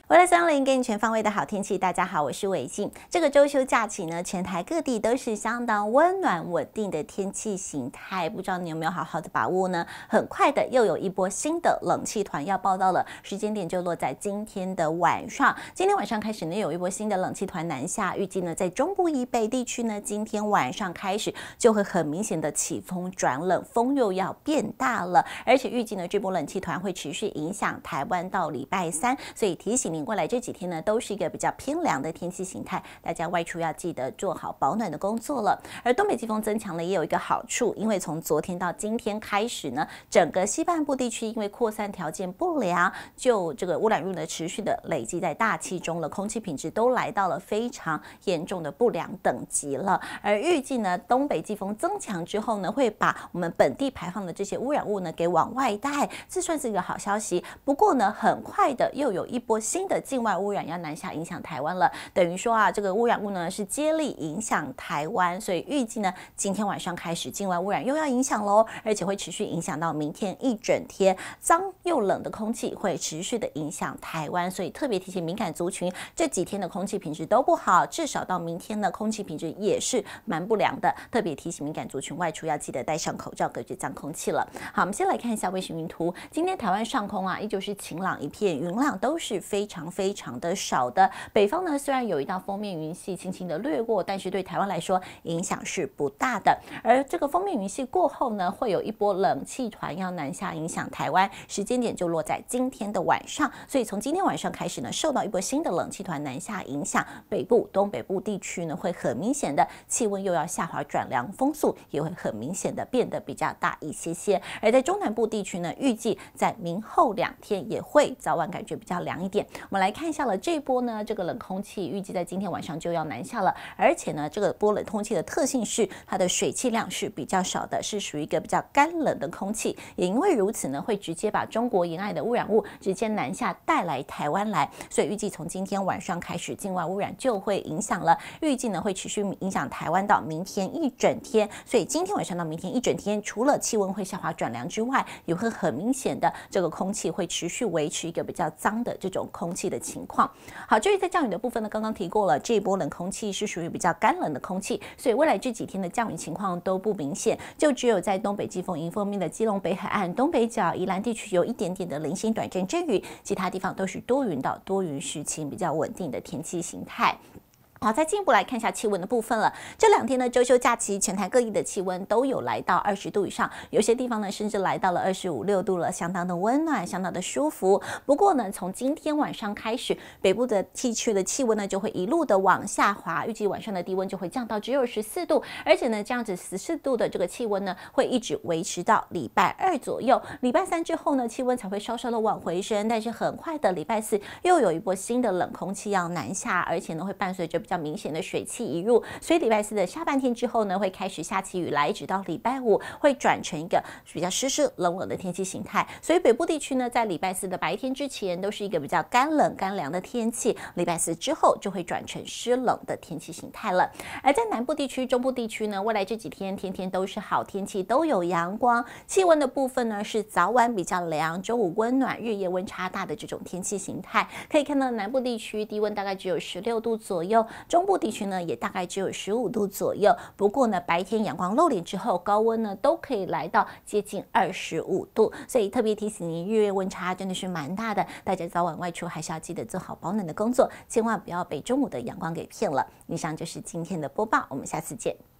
我的30给你全方位的好天气，大家好，我是伟静。这个周休假期呢，全台各地都是相当温暖稳定的天气形态，不知道你有没有好好的把握呢？很快的又有一波新的冷气团要报到了，时间点就落在今天的晚上。今天晚上开始呢，有一波新的冷气团南下，预计呢在中部以北地区呢，今天晚上开始就会很明显的起风转冷，风又要变大了，而且预计呢这波冷气团会持续影响台湾到礼拜三，所以提醒您未来这几天呢都是一个比较偏凉的天气形态，大家外出要记得做好保暖的工作了。而东北季风增强呢也有一个好处，因为从昨天到今天开始呢，整个西半部地区因为扩散条件不良，就这个污染物呢持续的累积在大气中了，空气品质都来到了非常严重的不良等级了。而预计呢东北季风增强之后呢，会把我们本地排放的这些污染物呢给往外带，这算是一个好消息。不过呢，很快的又有一波新的境外污染要南下影响台湾了，等于说啊，这个污染物呢是接力影响台湾，所以预计呢今天晚上开始境外污染又要影响喽，而且会持续影响到明天一整天，脏又冷的空气会持续的影响台湾，所以特别提醒敏感族群，这几天的空气品质都不好，至少到明天的空气品质也是蛮不良的，特别提醒敏感族群外出要记得戴上口罩，隔绝脏空气了。好，我们先来看一下卫星云图，今天台湾上空啊依旧是晴朗一片，云量都是非常的少的。北方呢虽然有一道锋面云系轻轻的掠过，但是对台湾来说影响是不大的。而这个锋面云系过后呢，会有一波冷气团要南下影响台湾，时间点就落在今天的晚上。所以从今天晚上开始呢，受到一波新的冷气团南下影响，北部、东北部地区呢会很明显的气温又要下滑转凉，风速也会很明显的变得比较大一些。而在中南部地区呢，预计在明后2天也会早晚感觉比较凉一点。我们来看一下了，这一波呢，这个冷空气预计在今天晚上就要南下了，而且呢，这个波冷空气的特性是它的水汽量是比较少的，是属于一个比较干冷的空气，也因为如此呢，会直接把中国沿岸的污染物直接南下带来台湾来，所以预计从今天晚上开始，境外污染就会影响了，预计呢会持续影响台湾到明天一整天，所以今天晚上到明天一整天，除了气温会下滑转凉之外，也会很明显的这个空气会持续维持一个比较脏的这种空气的情况。好，至于在降雨的部分呢，刚刚提过了，这一波冷空气是属于比较干冷的空气，所以未来这几天的降雨情况都不明显，就只有在东北季风迎风面的基隆北海岸、东北角、宜兰地区有一点点的零星短阵阵雨，其他地方都是多云到多云时晴，比较稳定的天气形态。好，再进一步来看一下气温的部分了。这2天的周休假期，全台各地的气温都有来到20度以上，有些地方呢甚至来到了25、6度了，相当的温暖，相当的舒服。不过呢，从今天晚上开始，北部的地区的气温呢就会一路的往下滑，预计晚上的低温就会降到只有14度，而且呢，这样子14度的这个气温呢，会一直维持到礼拜2左右。礼拜3之后呢，气温才会稍稍的往回升，但是很快的礼拜4又有一波新的冷空气要南下，而且呢会伴随着比较明显的水汽移入，所以礼拜4的下半天之后呢，会开始下起雨来，直到礼拜5会转成一个比较湿湿冷冷的天气形态。所以北部地区呢，在礼拜4的白天之前都是一个比较干冷干凉的天气，礼拜4之后就会转成湿冷的天气形态了。而在南部地区、中部地区呢，未来这几天天天都是好天气，都有阳光，气温的部分呢是早晚比较凉，周五温暖，日夜温差大的这种天气形态。可以看到南部地区低温大概只有16度左右，中部地区呢也大概只有15度左右，不过呢白天阳光露脸之后，高温呢都可以来到接近25度，所以特别提醒您，日夜温差真的是蛮大的，大家早晚外出还是要记得做好保暖的工作，千万不要被中午的阳光给骗了。以上就是今天的播报，我们下次见。